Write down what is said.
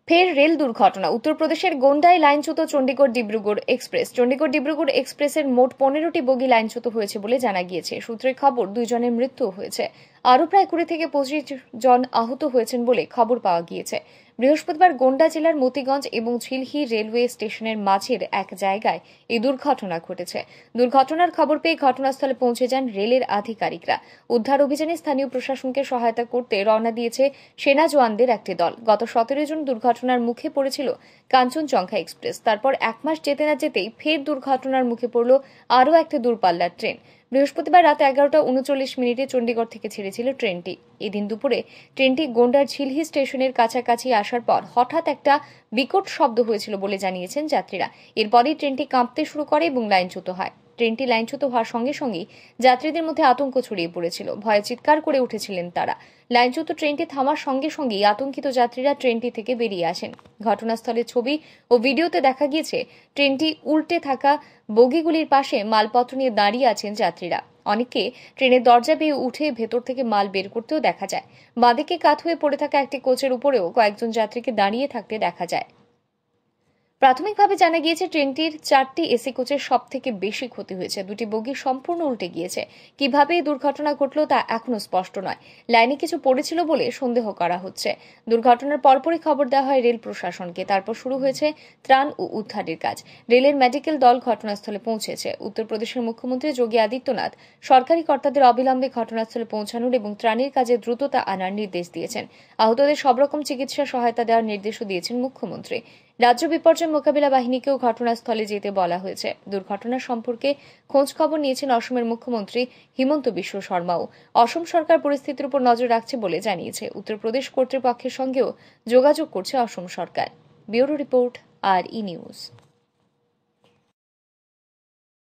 ফের রেল দুর্ঘটনা। উত্তরপ্রদেশের গোন্ডায় লাইনচ্যুত চণ্ডীগড় ডিব্রুগড় এক্সপ্রেস। চণ্ডীগড় ডিব্রুগড় এক্সপ্রেসের মোট 15টি বগি লাইনচ্যুত হয়েছে বলে জানা গিয়েছে। সূত্রের খবর, 2 জনের মৃত্যু হয়েছে। আরও প্রায় 20 থেকে 25 জন আহত হয়েছেন বলে খবর পাওয়া গিয়েছে। বৃহস্পতিবার গোন্ডা জেলার মতিগঞ্জ এবং ঝিলহি রেলওয়ে স্টেশনের মাঝের এক জায়গায় এই দুর্ঘটনা ঘটেছে। দুর্ঘটনার খবর পেয়ে ঘটনাস্থলে পৌঁছে যান রেলের আধিকারিকরা। উদ্ধার অভিযানে স্থানীয় প্রশাসনকে সহায়তা করতে রওনা দিয়েছে সেনা জওয়ানদের একটি দল। গত 17 জুন দুর্ঘটনার মুখে পড়েছিল কাঞ্চনজঙ্ঘা এক্সপ্রেস। তারপর 1 মাস যেতে না যেতেই ফের দুর্ঘটনার মুখে পড়ল আরও একটি দূরপাল্লার ট্রেন। বৃহস্পতিবার রাত 11:39 চণ্ডীগড় থেকে ছেড়েছিল ট্রেনটি। এদিন দুপুরে ট্রেনটি গোন্ডার ঝিলহি স্টেশনের কাছাকাছি আসার পর হঠাৎ একটা বিকট শব্দ হয়েছিল বলে জানিয়েছেন যাত্রীরা। এরপরই ট্রেনটি কাঁপতে শুরু করে এবং লাইনচ্যুত হয়। ট্রেনটি লাইনচ্যুত হওয়ার সঙ্গে সঙ্গেই যাত্রীদের মধ্যে আতঙ্ক ছড়িয়ে পড়েছিল। ভয়ে চিৎকার করে উঠেছিলেন তারা। লাইনচ্যুত ট্রেনটি থামার সঙ্গে সঙ্গেই আতঙ্কিত যাত্রীরা ট্রেনটি থেকে বেরিয়ে আসেন। ঘটনাস্থলের ছবি ও ভিডিওতে দেখা গিয়েছে ট্রেনটি উল্টে থাকা বগিগুলির পাশে মালপত্র নিয়ে দাঁড়িয়ে আছেন যাত্রীরা। অনেকে ট্রেনের দরজা বেয়ে উঠে ভেতর থেকে মাল বের করতেও দেখা যায়। বাঁদিকে কাত হয়ে পড়ে থাকা একটি কোচের উপরেও কয়েকজন যাত্রীকে দাঁড়িয়ে থাকতে দেখা যায়। প্রাথমিকভাবে জানা গিয়েছে ট্রেনটির 4টি এসি কোচের সবথেকে বেশি ক্ষতি হয়েছে। 2টি বগি সম্পূর্ণ উল্টে গিয়েছে। কিভাবে এই দুর্ঘটনা ঘটল তা এখনো স্পষ্ট নয়। লাইনে কিছু পড়েছিল বলে সন্দেহ করা হচ্ছে। দুর্ঘটনার পরপরই খবর দেওয়া হয় রেল প্রশাসনকে। তারপর শুরু হয়েছে ত্রাণ ও উদ্ধারের কাজ। রেলের মেডিকেল দল ঘটনাস্থলে পৌঁছেছে। উত্তরপ্রদেশের মুখ্যমন্ত্রী যোগী আদিত্যনাথ সরকারি কর্তাদের অবিলম্বে ঘটনাস্থলে পৌঁছানোর এবং ত্রাণের কাজে দ্রুততা আনার নির্দেশ দিয়েছেন। আহতদের সব রকম চিকিৎসা সহায়তা দেওয়ার নির্দেশও দিয়েছেন মুখ্যমন্ত্রী। রাজ্য বিপর্যয় মোকাবিলা বাহিনীকেও ঘটনাস্থলে যেতে বলা হয়েছে। দুর্ঘটনা সম্পর্কে খোঁজ খবর নিয়েছেন অসমের মুখ্যমন্ত্রী হিমন্ত বিশ্ব শর্মাও। অসম সরকার পরিস্থিতির উপর নজর রাখছে বলে জানিয়েছে। উত্তরপ্রদেশ কর্তৃপক্ষের সঙ্গেও যোগাযোগ করছে অসম সরকার। ব্যুরো রিপোর্ট, আর ই নিউজ।